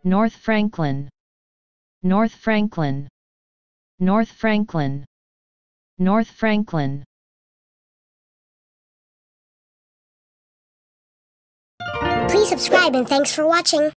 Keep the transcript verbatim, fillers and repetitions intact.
North Franklin, North Franklin, North Franklin, North Franklin. Please subscribe and thanks for watching.